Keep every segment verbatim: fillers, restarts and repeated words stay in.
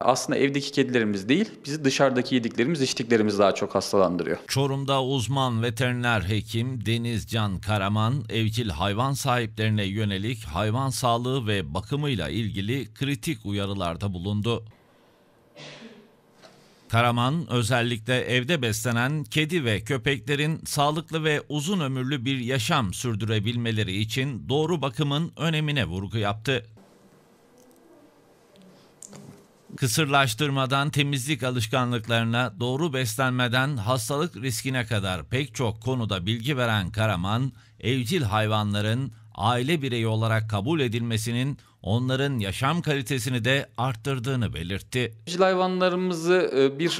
Aslında evdeki kedilerimiz değil, bizi dışarıdaki yediklerimiz, içtiklerimiz daha çok hastalandırıyor. Çorum'da uzman veteriner hekim Denizcan Karaman, evcil hayvan sahiplerine yönelik hayvan sağlığı ve bakımıyla ilgili kritik uyarılarda bulundu. Karaman, özellikle evde beslenen kedi ve köpeklerin sağlıklı ve uzun ömürlü bir yaşam sürdürebilmeleri için doğru bakımın önemine vurgu yaptı. Kısırlaştırmadan temizlik alışkanlıklarına, doğru beslenmeden hastalık riskine kadar pek çok konuda bilgi veren Karaman, evcil hayvanların aile bireyi olarak kabul edilmesinin onların yaşam kalitesini de arttırdığını belirtti. Evcil hayvanlarımızı bir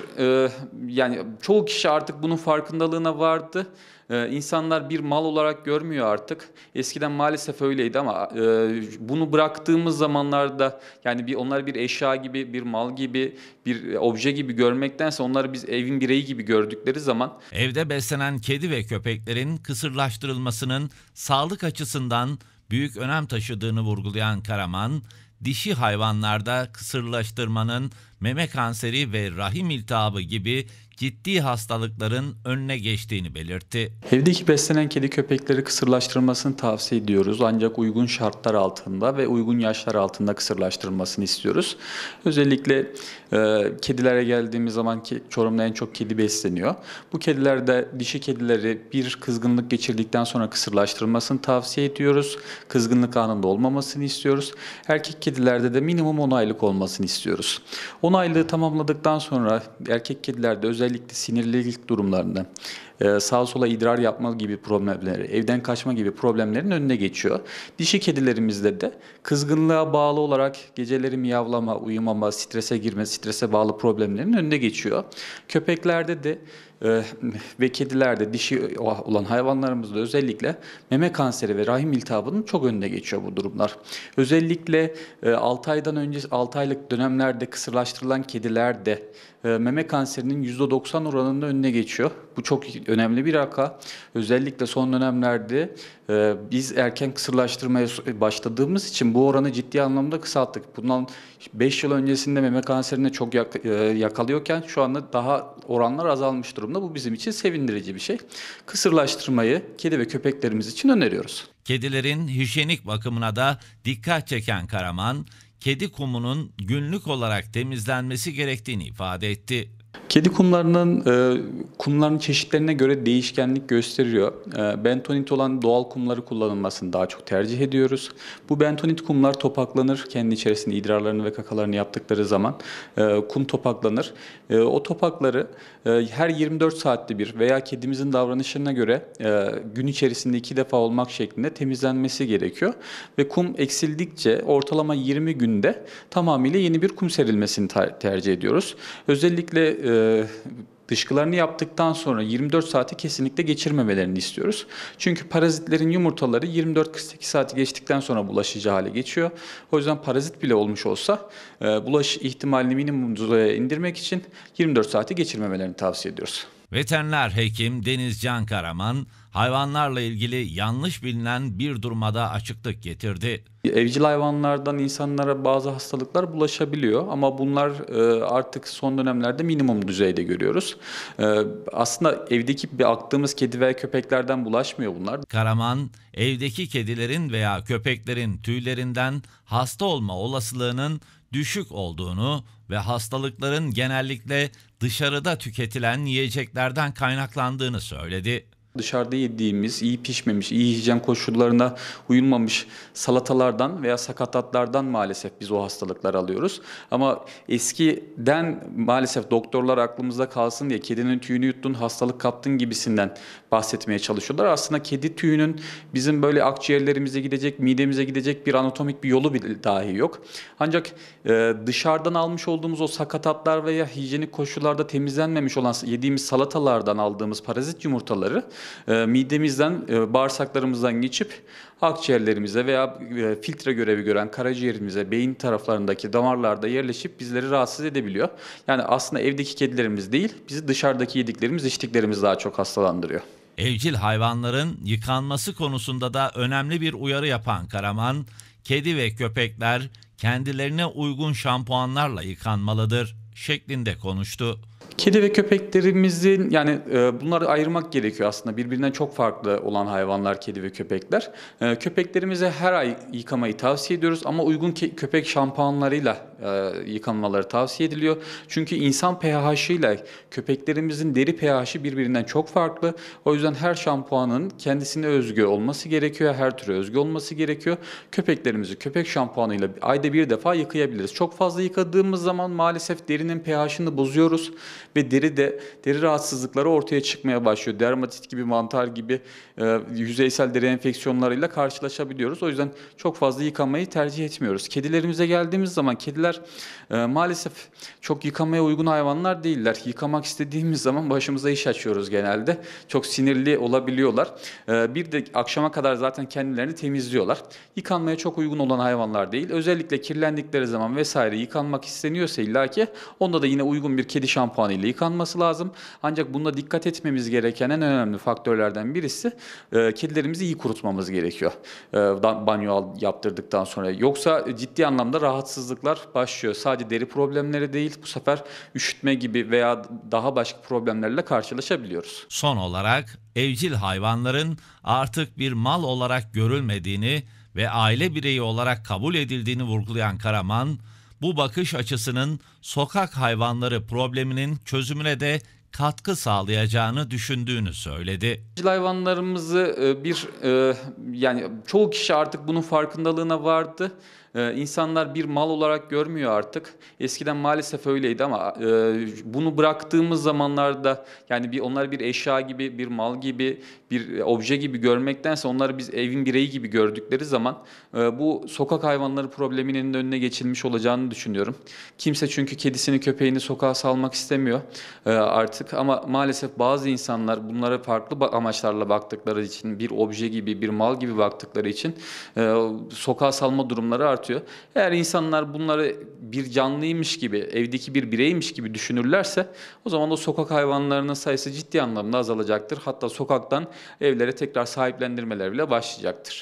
yani çoğu kişi artık bunun farkındalığına vardı. Ee, insanlar bir mal olarak görmüyor artık. Eskiden maalesef öyleydi ama e, bunu bıraktığımız zamanlarda yani bir onları bir eşya gibi, bir mal gibi, bir obje gibi görmektense onları biz evin bireyi gibi gördükleri zaman. Evde beslenen kedi ve köpeklerin kısırlaştırılmasının sağlık açısından büyük önem taşıdığını vurgulayan Karaman, dişi hayvanlarda kısırlaştırmanın meme kanseri ve rahim iltihabı gibi ciddi hastalıkların önüne geçtiğini belirtti. Evdeki beslenen kedi köpekleri kısırlaştırılmasını tavsiye ediyoruz. Ancak uygun şartlar altında ve uygun yaşlar altında kısırlaştırılmasını istiyoruz. Özellikle e, kedilere geldiğimiz zaman ki Çorum'da en çok kedi besleniyor. Bu kedilerde dişi kedileri bir kızgınlık geçirdikten sonra kısırlaştırılmasını tavsiye ediyoruz. Kızgınlık anında olmamasını istiyoruz. Erkek kedilerde de minimum on aylık olmasını istiyoruz. on aylığı tamamladıktan sonra erkek kedilerde özellikle Özellikle sinirlilik durumlarında, e, sağa sola idrar yapma gibi problemleri, evden kaçma gibi problemlerin önüne geçiyor. Dişi kedilerimizde de kızgınlığa bağlı olarak geceleri miyavlama, uyumama, strese girme, strese bağlı problemlerin önüne geçiyor. Köpeklerde de e, ve kedilerde, dişi olan hayvanlarımızda özellikle meme kanseri ve rahim iltihabının çok önüne geçiyor bu durumlar. Özellikle e, altı aydan önce, altı aylık dönemlerde kısırlaştırılan kedilerde e, meme kanserinin yüzde doksan oranında önüne geçiyor. Bu çok önemli bir raka. Özellikle son dönemlerde e, biz erken kısırlaştırmaya başladığımız için bu oranı ciddi anlamda kısalttık. Bundan beş yıl öncesinde meme kanserine çok yak, e, yakalıyorken şu anda daha oranlar azalmış durumda. Bu bizim için sevindirici bir şey. Kısırlaştırmayı kedi ve köpeklerimiz için öneriyoruz. Kedilerin hijyenik bakımına da dikkat çeken Karaman, kedi kumunun günlük olarak temizlenmesi gerektiğini ifade etti. Kedi kumlarının e, kumların çeşitlerine göre değişkenlik gösteriyor. E, bentonit olan doğal kumları kullanılmasını daha çok tercih ediyoruz. Bu bentonit kumlar topaklanır. Kendi içerisinde idrarlarını ve kakalarını yaptıkları zaman e, kum topaklanır. E, o topakları e, her yirmi dört saatte bir veya kedimizin davranışına göre e, gün içerisinde iki defa olmak şeklinde temizlenmesi gerekiyor. Ve kum eksildikçe ortalama yirmi günde tamamıyla yeni bir kum serilmesini tercih ediyoruz. Özellikle e, dışkılarını yaptıktan sonra yirmi dört saati kesinlikle geçirmemelerini istiyoruz. Çünkü parazitlerin yumurtaları yirmi dört kırk sekiz saati geçtikten sonra bulaşıcı hale geçiyor. O yüzden parazit bile olmuş olsa bulaş ihtimalini minimum düzeye indirmek için yirmi dört saati geçirmemelerini tavsiye ediyoruz. Veteriner hekim Denizcan Karaman, hayvanlarla ilgili yanlış bilinen bir duruma da açıklık getirdi. Evcil hayvanlardan insanlara bazı hastalıklar bulaşabiliyor ama bunlar artık son dönemlerde minimum düzeyde görüyoruz. Aslında evdeki baktığımız kedi ve köpeklerden bulaşmıyor bunlar. Karaman, evdeki kedilerin veya köpeklerin tüylerinden hasta olma olasılığının düşük olduğunu ve hastalıkların genellikle dışarıda tüketilen yiyeceklerden kaynaklandığını söyledi. Dışarıda yediğimiz, iyi pişmemiş, iyi hijyen koşullarına uyulmamış salatalardan veya sakatatlardan maalesef biz o hastalıkları alıyoruz. Ama eskiden maalesef doktorlar aklımızda kalsın diye kedinin tüyünü yuttun, hastalık kaptın gibisinden bahsetmeye çalışıyorlar. Aslında kedi tüyünün bizim böyle akciğerlerimize gidecek, midemize gidecek bir anatomik bir yolu bile dahi yok. Ancak e, dışarıdan almış olduğumuz o sakatatlar veya hijyenik koşullarda temizlenmemiş olan yediğimiz salatalardan aldığımız parazit yumurtaları E, midemizden, e, bağırsaklarımızdan geçip akciğerlerimize veya e, filtre görevi gören karaciğerimize, beyin taraflarındaki damarlarda yerleşip bizleri rahatsız edebiliyor. Yani aslında evdeki kedilerimiz değil, bizi dışarıdaki yediklerimiz, içtiklerimiz daha çok hastalandırıyor. Evcil hayvanların yıkanması konusunda da önemli bir uyarı yapan Karaman, kedi ve köpekler kendilerine uygun şampuanlarla yıkanmalıdır şeklinde konuştu. Kedi ve köpeklerimizin yani e, bunları ayırmak gerekiyor aslında. Birbirinden çok farklı olan hayvanlar kedi ve köpekler. E, köpeklerimize her ay yıkamayı tavsiye ediyoruz ama uygun ke- köpek şampuanlarıyla e, yıkanmaları tavsiye ediliyor. Çünkü insan pH ile köpeklerimizin deri pH'i birbirinden çok farklı. O yüzden her şampuanın kendisine özgü olması gerekiyor. Her türe özgü olması gerekiyor. Köpeklerimizi köpek şampuanıyla ayda bir defa yıkayabiliriz. Çok fazla yıkadığımız zaman maalesef derinin pH'ini bozuyoruz. Ve deri de deri rahatsızlıkları ortaya çıkmaya başlıyor. Dermatit gibi, mantar gibi e, yüzeysel deri enfeksiyonlarıyla karşılaşabiliyoruz. O yüzden çok fazla yıkamayı tercih etmiyoruz. Kedilerimize geldiğimiz zaman kediler e, maalesef çok yıkamaya uygun hayvanlar değiller. Yıkamak istediğimiz zaman başımıza iş açıyoruz genelde. Çok sinirli olabiliyorlar. E, bir de akşama kadar zaten kendilerini temizliyorlar. Yıkanmaya çok uygun olan hayvanlar değil. Özellikle kirlendikleri zaman vesaire yıkanmak isteniyorsa illaki onda da yine uygun bir kedi şampuanı ile yıkanması lazım. Ancak bunda dikkat etmemiz gereken en önemli faktörlerden birisi e, kedilerimizi iyi kurutmamız gerekiyor. E, banyo yaptırdıktan sonra. Yoksa ciddi anlamda rahatsızlıklar başlıyor. Sadece deri problemleri değil, bu sefer üşütme gibi veya daha başka problemlerle karşılaşabiliyoruz. Son olarak evcil hayvanların artık bir mal olarak görülmediğini ve aile bireyi olarak kabul edildiğini vurgulayan Karaman, bu bakış açısının sokak hayvanları probleminin çözümüne de katkı sağlayacağını düşündüğünü söyledi. Evcil hayvanlarımızı e, bir e, yani çoğu kişi artık bunun farkındalığına vardı. Ee, insanlar bir mal olarak görmüyor artık. Eskiden maalesef öyleydi ama e, bunu bıraktığımız zamanlarda yani bir onlar bir eşya gibi, bir mal gibi, bir obje gibi görmektense onları biz evin bireyi gibi gördükleri zaman e, bu sokak hayvanları probleminin önüne geçilmiş olacağını düşünüyorum. Kimse çünkü kedisini, köpeğini sokağa salmak istemiyor e, artık ama maalesef bazı insanlar bunlara farklı amaçlarla baktıkları için, bir obje gibi, bir mal gibi baktıkları için e, sokağa salma durumları artıyor. Eğer insanlar bunları bir canlıymış gibi, evdeki bir bireymiş gibi düşünürlerse o zaman da sokak hayvanlarının sayısı ciddi anlamda azalacaktır. Hatta sokaktan evlere tekrar sahiplendirmeler bile başlayacaktır.